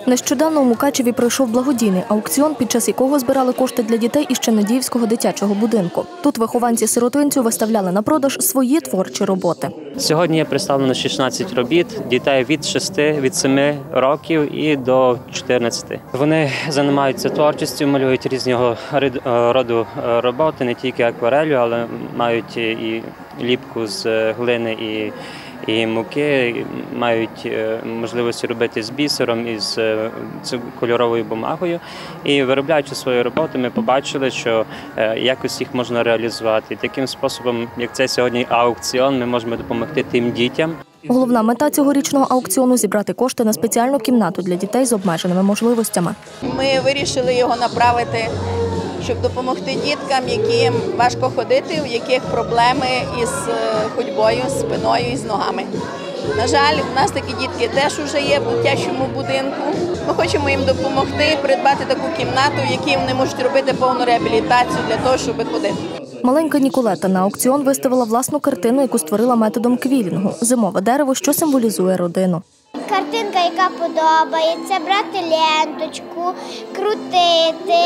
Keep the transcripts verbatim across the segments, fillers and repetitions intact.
Нещодавно у Мукачеві пройшов благодійний аукціон, під час якого збирали кошти для дітей із Чернедіївського дитячого будинку. Тут вихованці-сиротинців виставляли на продаж свої творчі роботи. Сьогодні є представлено шістнадцять робіт дітей від шести, від семи років і до чотирнадцяти. Вони займаються творчістю, малюють різного роду роботи, не тільки акварелью, але мають і ліпку з глини, і І муки, мають можливості робити з бісером і з кольоровою бумагою. І виробляючи свої роботи, ми побачили, що якось їх можна реалізувати. І таким способом, як це сьогодні аукціон, ми можемо допомогти тим дітям. Головна мета цьогорічного аукціону – зібрати кошти на спеціальну кімнату для дітей з обмеженими можливостями. Ми вирішили його направити, щоб допомогти діткам, яким важко ходити, у яких проблеми із ходьбою, з спиною і з ногами. На жаль, у нас такі дітки теж вже є в дитячому будинку. Ми хочемо їм допомогти, придбати таку кімнату, в якій вони можуть робити повну реабілітацію для того, щоб ходити. Маленька Ніколета на аукціон виставила власну картину, яку створила методом квілінгу – зимове дерево, що символізує родину. Картинка, яка подобається, брати ленточку, крутити,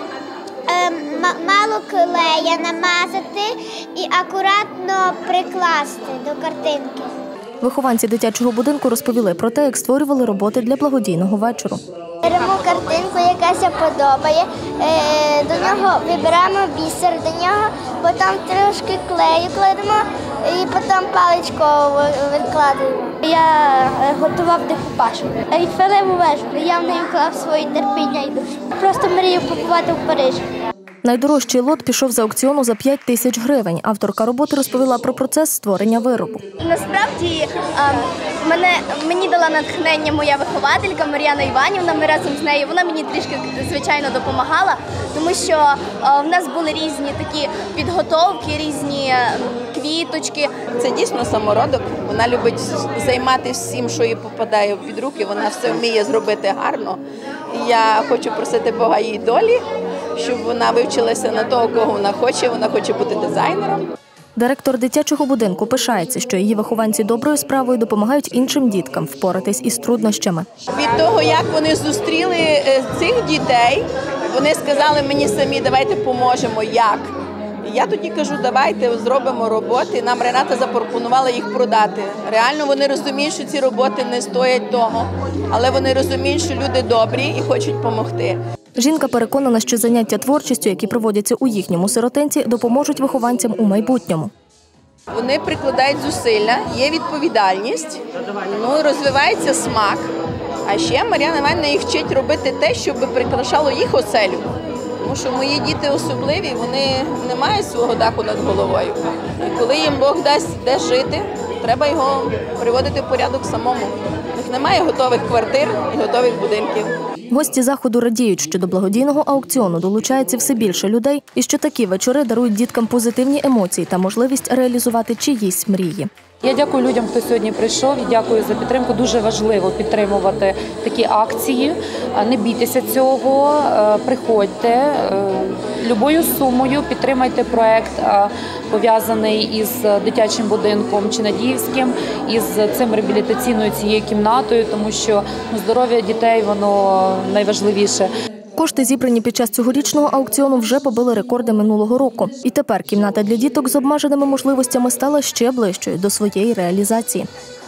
мало клея намазати і акуратно прикласти до картинки. Вихованці дитячого будинку розповіли про те, як створювали роботи для благодійного вечору. Беремо картинку, яка ся подобає, до нього вибираємо бісер, до нього потім трошки клею кладемо і потім паличку відкладаємо. Я готував декупаж. Ейфелеву вежу, я в неї вклав своє терпіння і душу. Просто мрію побувати в Парижі. Найдорожчий лот пішов з аукціону за п'ять тисяч гривень. Авторка роботи розповіла про процес створення виробу. Насправді мене, мені дала натхнення моя вихователька Мар'яна Іванівна, ми разом з нею, вона мені трішки, звичайно, допомагала, тому що в нас були різні такі підготовки, різні квіточки. Це дійсно самородок, вона любить займатися всім, що їй попадає під руки, вона все вміє зробити гарно. І я хочу просити Бога їй долі, щоб вона вивчилася на того, кого вона хоче, вона хоче бути дизайнером. Директор дитячого будинку пишається, що її вихованці доброю справою допомагають іншим діткам впоратись із труднощами. Від того, як вони зустріли цих дітей, вони сказали мені самі, давайте поможемо, як. Я тоді кажу, давайте зробимо роботи. Нам Рената запропонувала їх продати. Реально вони розуміють, що ці роботи не стоять того, але вони розуміють, що люди добрі і хочуть допомогти. Жінка переконана, що заняття творчістю, які проводяться у їхньому сиротинці, допоможуть вихованцям у майбутньому. Вони прикладають зусилля, є відповідальність, ну, розвивається смак. А ще Мар'яна Іванівна їх вчить робити те, щоб прикрашало їх оселю. Тому що мої діти особливі, вони не мають свого даху над головою. І коли їм Бог дасть де жити, треба його приводити в порядок самому. У них немає готових квартир і готових будинків. Гості заходу радіють, що до благодійного аукціону долучається все більше людей і що такі вечори дарують діткам позитивні емоції та можливість реалізувати чиїсь мрії. Я дякую людям, хто сьогодні прийшов, і дякую за підтримку. Дуже важливо підтримувати такі акції. Не бійтеся цього, приходьте. Любою сумою підтримайте проект, пов'язаний із дитячим будинком Чернедіївським, із цим реабілітаційною цією кімнатою, тому що здоров'я дітей, воно найважливіше. Кошти, зібрані під час цьогорічного аукціону, вже побили рекорди минулого року. І тепер кімната для діток з обмеженими можливостями стала ще ближчою до своєї реалізації.